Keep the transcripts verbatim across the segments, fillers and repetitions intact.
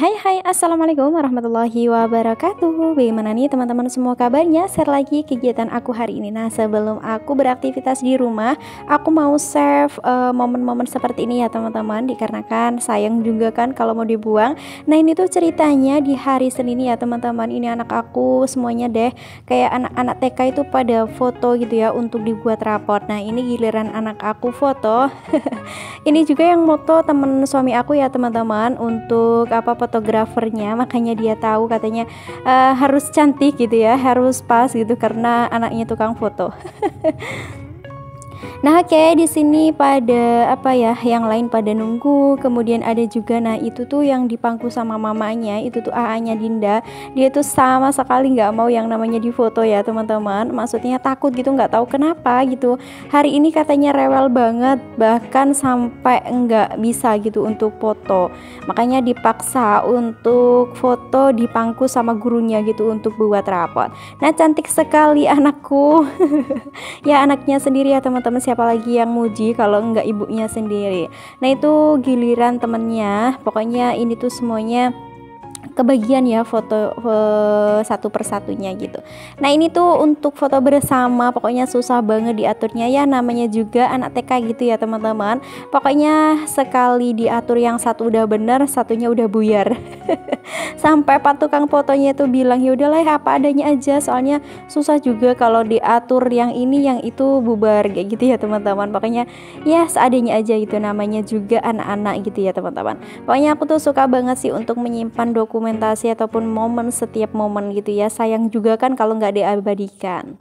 Hai hai assalamualaikum warahmatullahi wabarakatuh. Bagaimana nih teman-teman semua kabarnya? Share lagi kegiatan aku hari ini. Nah sebelum aku beraktivitas di rumah, aku mau save uh, momen-momen seperti ini ya teman-teman, dikarenakan sayang juga kan kalau mau dibuang. Nah ini tuh ceritanya di hari Senin ya teman-teman. Ini anak aku semuanya deh kayak anak-anak T K itu pada foto gitu ya untuk dibuat raport. Nah ini giliran anak aku foto. Ini juga yang moto temen suami aku ya teman-teman, untuk apa fotografernya, makanya dia tahu katanya uh, harus cantik gitu ya, harus pas gitu karena anaknya tukang foto. Nah oke, okay, di sini pada apa ya, yang lain pada nunggu, kemudian ada juga nah itu tuh yang dipangku sama mamanya, itu tuh A A-nya Dinda, dia tuh sama sekali nggak mau yang namanya difoto ya teman-teman, maksudnya takut gitu, nggak tahu kenapa gitu. Hari ini katanya rewel banget, bahkan sampai nggak bisa gitu untuk foto, makanya dipaksa untuk foto dipangku sama gurunya gitu untuk buat rapot. Nah cantik sekali anakku. Ya anaknya sendiri ya teman-teman, siapa lagi yang muji kalau enggak ibunya sendiri. Nah itu giliran temennya, pokoknya ini tuh semuanya kebagian ya foto uh, satu persatunya gitu. Nah ini tuh untuk foto bersama pokoknya susah banget diaturnya ya, namanya juga anak T K gitu ya teman-teman. Pokoknya sekali diatur yang satu udah bener, satunya udah buyar. Sampai pak tukang fotonya itu bilang ya udahlah apa adanya aja, soalnya susah juga kalau diatur yang ini yang itu bubar kayak gitu ya teman-teman. Pokoknya ya seadanya aja gitu, namanya juga anak-anak gitu ya teman-teman. Pokoknya aku tuh suka banget sih untuk menyimpan dokumentasi ataupun momen setiap momen gitu ya, sayang juga kan kalau nggak diabadikan.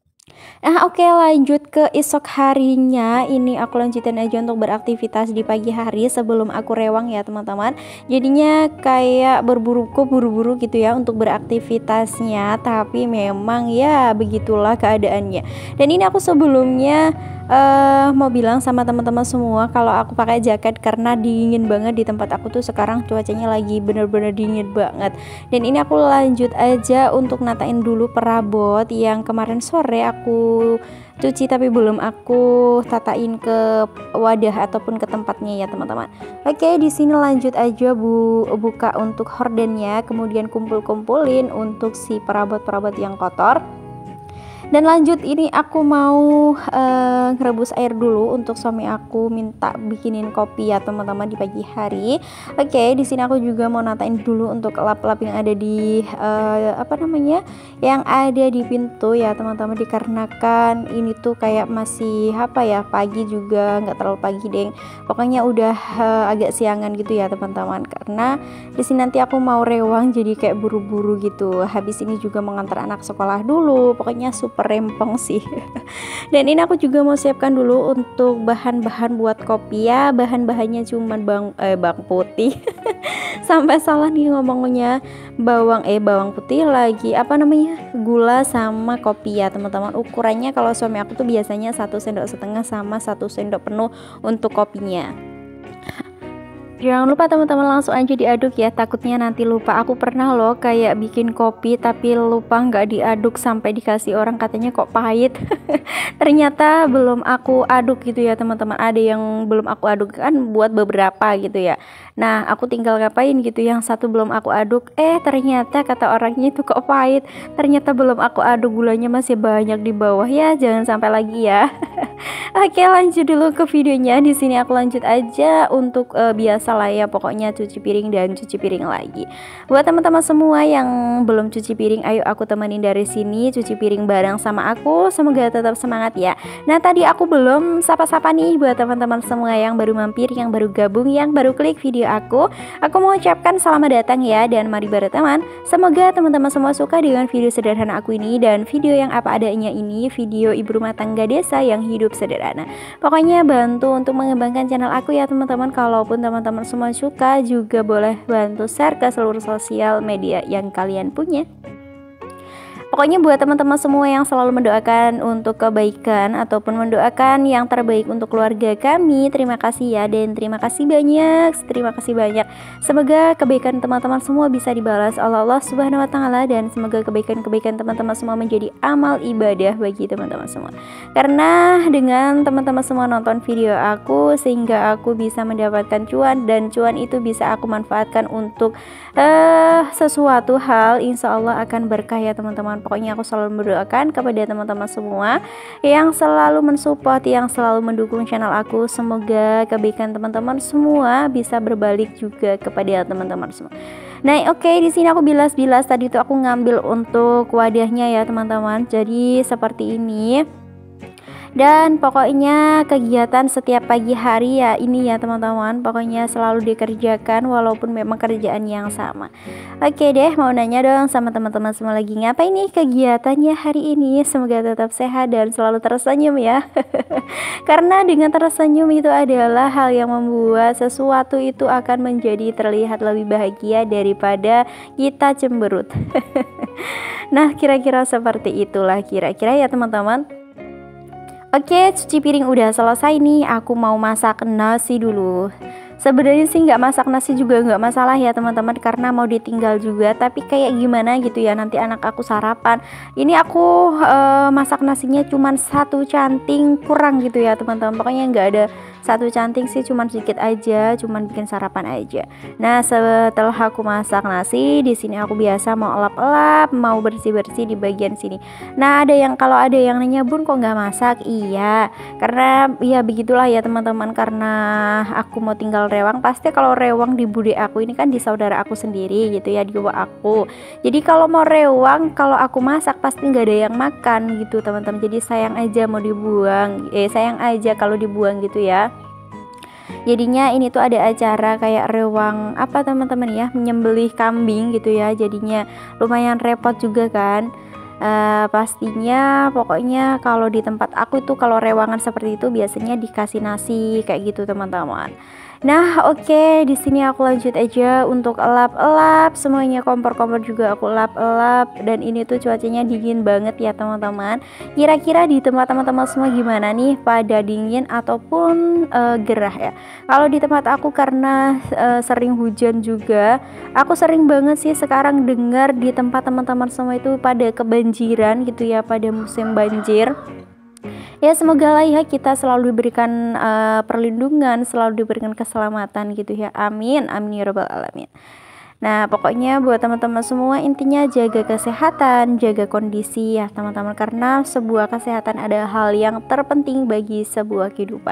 Nah oke, okay, lanjut ke esok harinya. Ini aku lanjutin aja untuk beraktivitas di pagi hari sebelum aku rewang ya teman-teman. Jadinya kayak berburu kok buru-buru gitu ya untuk beraktivitasnya, tapi memang ya begitulah keadaannya. Dan ini aku sebelumnya uh, mau bilang sama teman-teman semua kalau aku pakai jaket karena dingin banget di tempat aku tuh sekarang, cuacanya lagi bener-bener dingin banget. Dan ini aku lanjut aja untuk natain dulu perabot yang kemarin sore aku aku cuci tapi belum aku tatain ke wadah ataupun ke tempatnya ya teman-teman. Oke, di sini lanjut aja bu buka untuk hordennya, kemudian kumpul-kumpulin untuk si perabot-perabot yang kotor. Dan lanjut ini aku mau uh, ngerebus air dulu untuk suami aku minta bikinin kopi ya teman-teman di pagi hari. Oke, okay, di sini aku juga mau natain dulu untuk lap-lap yang ada di uh, apa namanya? yang ada di pintu ya teman-teman, dikarenakan ini tuh kayak masih apa ya, pagi juga nggak terlalu pagi deng. Pokoknya udah uh, agak siangan gitu ya teman-teman, karena di sini nanti aku mau rewang jadi kayak buru-buru gitu. Habis ini juga mengantar anak sekolah dulu. Pokoknya super rempong sih. Dan ini aku juga mau siapkan dulu untuk bahan-bahan buat kopi ya. Bahan-bahannya cuman bang eh bawang putih. Sampai salah nih ngomongnya, bawang eh bawang putih lagi apa namanya, gula sama kopi ya teman-teman. Ukurannya kalau suami aku tuh biasanya satu sendok setengah sama satu sendok penuh untuk kopinya. Jangan lupa teman-teman langsung aja diaduk ya, takutnya nanti lupa. Aku pernah loh kayak bikin kopi tapi lupa nggak diaduk sampai dikasih orang, katanya kok pahit. Ternyata belum aku aduk gitu ya teman-teman, ada yang belum aku aduk kan buat beberapa gitu ya. Nah aku tinggal ngapain gitu, yang satu belum aku aduk, eh ternyata kata orangnya itu kok pahit, ternyata belum aku aduk, gulanya masih banyak di bawah ya, jangan sampai lagi ya. Oke, lanjut dulu ke videonya. Di sini aku lanjut aja untuk uh, biasa lah ya, pokoknya cuci piring dan cuci piring lagi. Buat teman-teman semua yang belum cuci piring, ayo aku temenin dari sini cuci piring bareng sama aku. Semoga tetap semangat ya. Nah tadi aku belum sapa-sapa nih buat teman-teman semua yang baru mampir, yang baru gabung, yang baru klik video aku. Aku mau ucapkan selamat datang ya, dan mari berteman. Semoga teman-teman semua suka dengan video sederhana aku ini, dan video yang apa adanya ini, video ibu rumah tangga desa yang hidup sederhana. Pokoknya bantu untuk mengembangkan channel aku ya teman-teman. Kalaupun teman-teman semua suka, juga boleh bantu share ke seluruh sosial media yang kalian punya. Pokoknya buat teman-teman semua yang selalu mendoakan untuk kebaikan ataupun mendoakan yang terbaik untuk keluarga kami, terima kasih ya, dan terima kasih banyak, terima kasih banyak. Semoga kebaikan teman-teman semua bisa dibalas oleh Allah Subhanahu wa taala, dan semoga kebaikan-kebaikan teman-teman semua menjadi amal ibadah bagi teman-teman semua. Karena dengan teman-teman semua nonton video aku, sehingga aku bisa mendapatkan cuan, dan cuan itu bisa aku manfaatkan untuk uh, sesuatu hal, insya Allah akan berkah ya teman-teman. Pokoknya aku selalu mendoakan kepada teman-teman semua yang selalu mensupport, yang selalu mendukung channel aku. Semoga kebaikan teman-teman semua bisa berbalik juga kepada teman-teman semua. Nah, oke, okay, di sini aku bilas-bilas tadi tuh aku ngambil untuk wadahnya ya teman-teman. Jadi seperti ini. Dan pokoknya kegiatan setiap pagi hari ya ini ya teman-teman, pokoknya selalu dikerjakan walaupun memang kerjaan yang sama. Oke deh, mau nanya dong sama teman-teman semua, lagi ngapain nih kegiatannya hari ini? Semoga tetap sehat dan selalu tersenyum ya. Karena dengan tersenyum itu adalah hal yang membuat sesuatu itu akan menjadi terlihat lebih bahagia daripada kita cemberut. Nah, kira-kira seperti itulah kira-kira ya teman-teman. Oke, cuci piring udah selesai nih. Aku mau masak nasi dulu. Sebenarnya sih nggak masak nasi juga nggak masalah ya teman-teman, karena mau ditinggal juga. Tapi kayak gimana gitu ya, nanti anak aku sarapan. Ini aku uh, masak nasinya cuman satu canting kurang gitu ya teman-teman. Pokoknya nggak ada satu canting sih, cuman sedikit aja, cuman bikin sarapan aja. Nah, setelah aku masak nasi, di sini aku biasa mau elap-elap, mau bersih-bersih di bagian sini. Nah, ada yang kalau ada yang nanya, Bun kok nggak masak? Iya, karena ya begitulah ya teman-teman, karena aku mau tinggal rewang. Pasti kalau rewang di bude aku ini kan di saudara aku sendiri gitu ya, di bawah aku. Jadi kalau mau rewang, kalau aku masak pasti nggak ada yang makan gitu teman-teman. Jadi sayang aja mau dibuang, eh sayang aja kalau dibuang gitu ya. Jadinya ini tuh ada acara kayak rewang apa teman-teman ya, menyembelih kambing gitu ya. Jadinya lumayan repot juga kan. Uh, pastinya pokoknya kalau di tempat aku itu kalau rewangan seperti itu biasanya dikasih nasi kayak gitu teman-teman. Nah, oke, okay, di sini aku lanjut aja untuk elap-elap semuanya, kompor-kompor juga aku elap-elap. Dan ini tuh cuacanya dingin banget ya teman-teman. Kira-kira di tempat teman-teman semua gimana nih, pada dingin ataupun uh, gerah ya? Kalau di tempat aku karena uh, sering hujan juga, aku sering banget sih sekarang dengar di tempat teman-teman semua itu pada kebanjiran gitu ya, pada musim banjir. Ya semoga lah ya kita selalu diberikan uh, perlindungan, selalu diberikan keselamatan gitu ya, amin amin ya rabbal alamin. Nah pokoknya buat teman-teman semua intinya jaga kesehatan, jaga kondisi ya teman-teman, karena sebuah kesehatan adalah hal yang terpenting bagi sebuah kehidupan.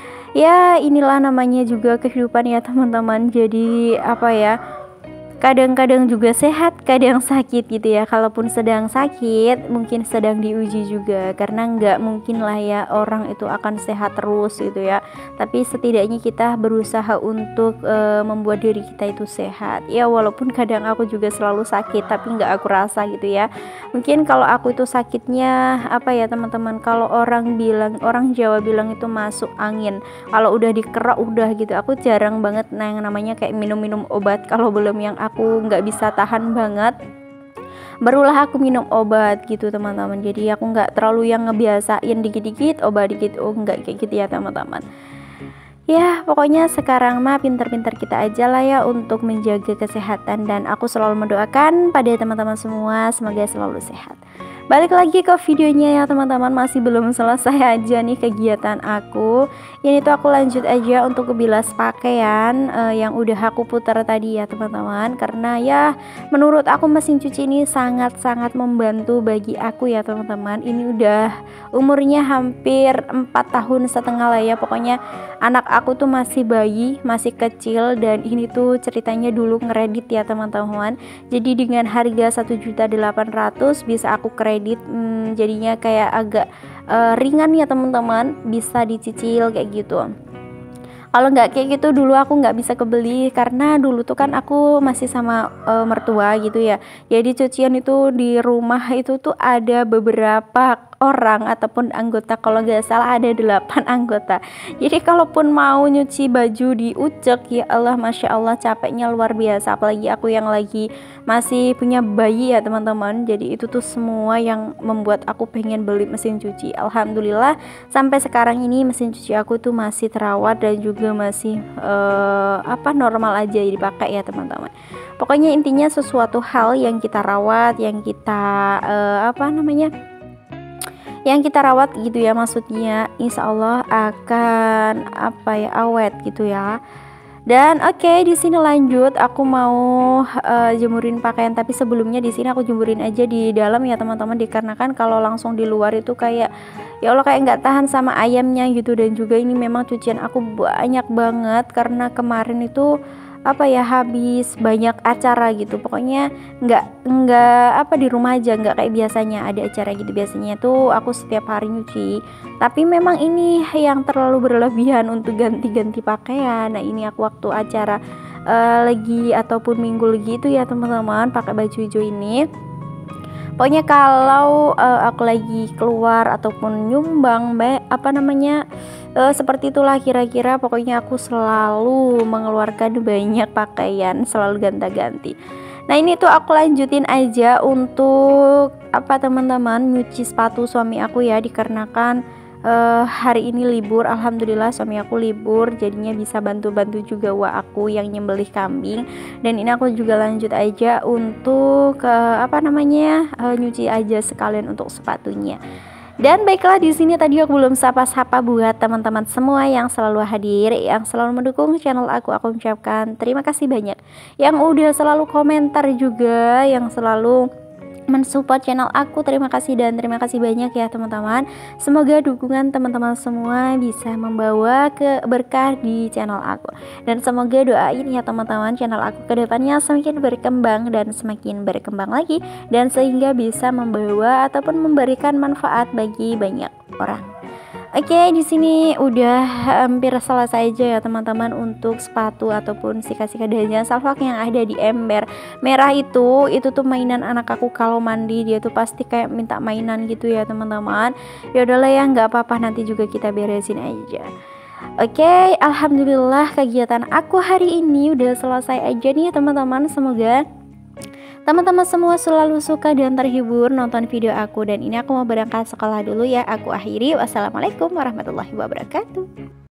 Ya inilah namanya juga kehidupan ya teman-teman. Jadi apa ya, kadang-kadang juga sehat, kadang sakit gitu ya. Kalaupun sedang sakit, mungkin sedang diuji juga, karena nggak mungkin lah ya orang itu akan sehat terus gitu ya. Tapi setidaknya kita berusaha untuk e, membuat diri kita itu sehat. Ya walaupun kadang aku juga selalu sakit, tapi nggak aku rasa gitu ya. Mungkin kalau aku itu sakitnya apa ya teman-teman, kalau orang bilang, orang Jawa bilang itu masuk angin. Kalau udah dikerak udah gitu. Aku jarang banget nah yang namanya kayak minum-minum obat kalau belum yang aku nggak bisa tahan banget, barulah aku minum obat gitu teman-teman. Jadi aku nggak terlalu yang ngebiasain dikit-dikit obat dikit, oh nggak kayak gitu ya teman-teman. Ya pokoknya sekarang mah pinter-pinter kita aja lah ya untuk menjaga kesehatan, dan aku selalu mendoakan pada teman-teman semua semoga selalu sehat. Balik lagi ke videonya ya teman-teman, masih belum selesai aja nih kegiatan aku. Ini tuh aku lanjut aja untuk bilas pakaian uh, yang udah aku putar tadi ya teman-teman. Karena ya menurut aku mesin cuci ini sangat-sangat membantu bagi aku ya teman-teman. Ini udah umurnya hampir empat tahun setengah lah ya. Pokoknya anak aku tuh masih bayi, masih kecil, dan ini tuh ceritanya dulu ngeredit ya teman-teman. Jadi dengan harga satu juta delapan ratus bisa aku kredit. Hmm, jadinya kayak agak uh, ringan ya teman-teman, bisa dicicil kayak gitu. Kalau nggak kayak gitu dulu aku nggak bisa kebeli, karena dulu tuh kan aku masih sama uh, mertua gitu ya. Jadi cucian itu di rumah itu tuh ada beberapa orang ataupun anggota, kalau nggak salah ada delapan anggota. Jadi kalaupun mau nyuci baju di Ucek, ya Allah, Masya Allah capeknya luar biasa. Apalagi aku yang lagi masih punya bayi ya teman-teman. Jadi itu tuh semua yang membuat aku pengen beli mesin cuci. Alhamdulillah sampai sekarang ini mesin cuci aku tuh masih terawat dan juga masih uh, apa normal aja dipakai ya teman-teman. Pokoknya intinya sesuatu hal yang kita rawat, yang kita uh, apa namanya yang kita rawat gitu ya, maksudnya insya Allah akan apa ya awet gitu ya. Dan oke, okay, di sini lanjut aku mau uh, jemurin pakaian, tapi sebelumnya di sini aku jemurin aja di dalam ya teman-teman, dikarenakan kalau langsung di luar itu kayak ya Allah kayak nggak tahan sama ayamnya gitu. Dan juga ini memang cucian aku banyak banget karena kemarin itu apa ya habis banyak acara gitu. Pokoknya nggak nggak apa di rumah aja, nggak kayak biasanya ada acara gitu. Biasanya tuh aku setiap hari nyuci, tapi memang ini yang terlalu berlebihan untuk ganti-ganti pakaian. Nah ini aku waktu acara uh, lagi ataupun minggu lagi itu ya teman-teman pakai baju hijau ini. Pokoknya kalau uh, aku lagi keluar ataupun nyumbang be, apa namanya uh, seperti itulah kira-kira. Pokoknya aku selalu mengeluarkan banyak pakaian, selalu ganti-ganti. Nah ini tuh aku lanjutin aja untuk apa teman-teman, nyuci sepatu suami aku ya, dikarenakan Uh, hari ini libur. Alhamdulillah suami aku libur, jadinya bisa bantu-bantu juga wa aku yang nyembelih kambing. Dan ini aku juga lanjut aja untuk uh, apa namanya uh, nyuci aja sekalian untuk sepatunya. Dan baiklah, di sini tadi aku belum sapa-sapa buat teman-teman semua yang selalu hadir, yang selalu mendukung channel aku. Aku ucapkan terima kasih banyak. Yang udah selalu komentar juga, yang selalu mensupport channel aku, terima kasih dan terima kasih banyak ya teman-teman. Semoga dukungan teman-teman semua bisa membawa ke berkah di channel aku, dan semoga doain ya teman-teman channel aku kedepannya semakin berkembang dan semakin berkembang lagi, dan sehingga bisa membawa ataupun memberikan manfaat bagi banyak orang. Oke, okay, di sini udah hampir selesai aja ya teman-teman untuk sepatu ataupun sikat-sikat dan salvak yang ada di ember merah itu. Itu tuh mainan anak aku kalau mandi, dia tuh pasti kayak minta mainan gitu ya teman-teman. Ya udahlah ya, nggak apa-apa, nanti juga kita beresin aja. Oke, okay, alhamdulillah kegiatan aku hari ini udah selesai aja nih teman-teman. Semoga teman-teman semua selalu suka dan terhibur nonton video aku. Dan ini aku mau berangkat sekolah dulu ya. Aku akhiri. Wassalamualaikum warahmatullahi wabarakatuh.